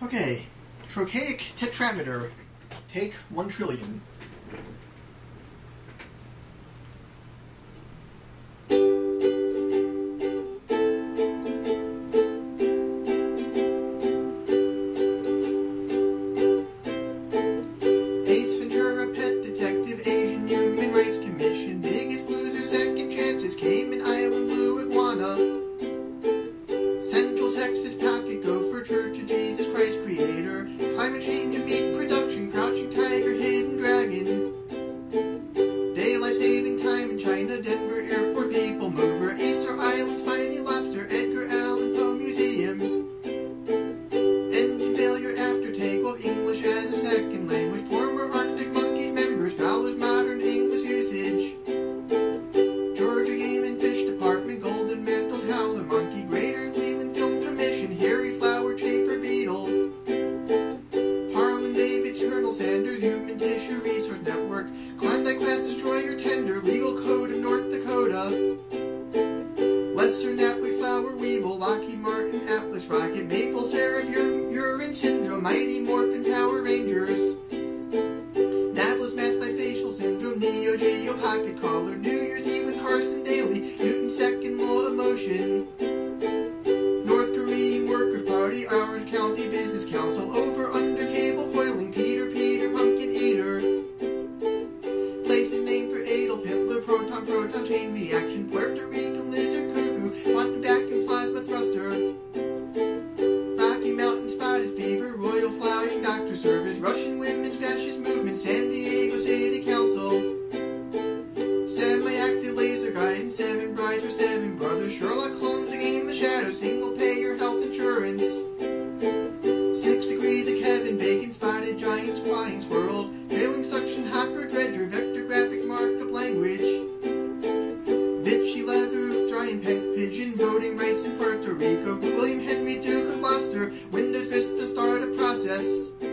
Okay, Trochaic Tetrameter, take 1 trillion. Ace Ventura, Pet Detective, Asian Human Rights Commission, Biggest Loser, Second Chances, Cayman Island, Blue Iguana, Central Texas, Pocket Gopher, Church of Jesus Christ Creator, Climate Change and Meat Production, Crouching Tiger, Hidden Dragon, Daylight Saving Time in China, Denver Airport, People Mover, Easter Island, Spiny Lobster, Edgar Allan Poe Museum, Engine Failure After Takeoff, English as a Second Language, former Arctic Monkeys members, Fowler's Modern English Usage, Georgia Game and Fish Department, Golden Mantled Howler Monkey, Greater Cleveland Film Commission, Harry Flower Chafer Beetle, Harlan David Colonel Sanders, Human Tissue Resource Network, Klondike Class Destroyer Tender, Legal Code of North Dakota, Lesser Knapweed Flower Weevil, Lockheed Martin Atlas Rocket, Maple Syrup Urine Syndrome, Mighty Morphin Power Rangers, Nablus Mastifacial Syndrome, Neo Geo Pocket Collar, New Year's Eve with Carson Daly, Newton's Second Law of Motion, North Korean Workers' Party, Orange County Business Council, Over Under Cable Coiling, Peter Pumpkin Eater, places named for Adolf Hitler, Proton Chain Reaction, Puerto Rican Lizard Cuckoo, Quantum Vacuum Plasma Thruster, Rocky Mountain Spotted Fever, Royal Flying Doctor Service, Russian Women's Fascist Movement, San Diego City Council, Semi-Active Laser Guidance, 7 Brides or 7 Brothers, Sherlock Holmes, A Game of Shadows, Single Payer Health Insurance, 6 Degrees of Kevin Bacon, Spotted Giants, Flying Squirrel, Trailing Suction Hopper Dredger, Vector Graphic Markup Language, Bitchy Leather, Giant Pigeon, Voting Rights in Puerto Rico, William Henry Duke of Gloucester, Windows Vista Startup Process,